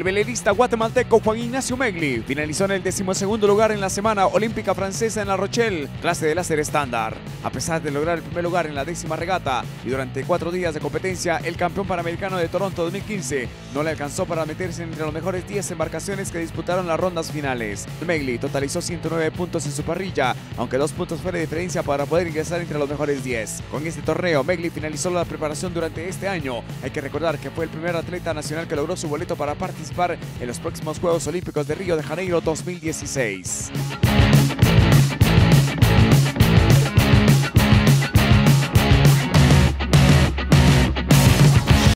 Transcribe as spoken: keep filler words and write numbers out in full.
El velerista guatemalteco Juan Ignacio Megli finalizó en el decimosegundo lugar en la semana olímpica francesa en La Rochelle, clase de láser estándar. A pesar de lograr el primer lugar en la décima regata y durante cuatro días de competencia, el campeón panamericano de Toronto dos mil quince no le alcanzó para meterse entre los mejores diez embarcaciones que disputaron las rondas finales. Megli totalizó ciento nueve puntos en su parrilla, aunque dos puntos fue de diferencia para poder ingresar entre los mejores diez. Con este torneo, Megli finalizó la preparación durante este año. Hay que recordar que fue el primer atleta nacional que logró su boleto para participar en los próximos Juegos Olímpicos de Río de Janeiro dos mil dieciséis.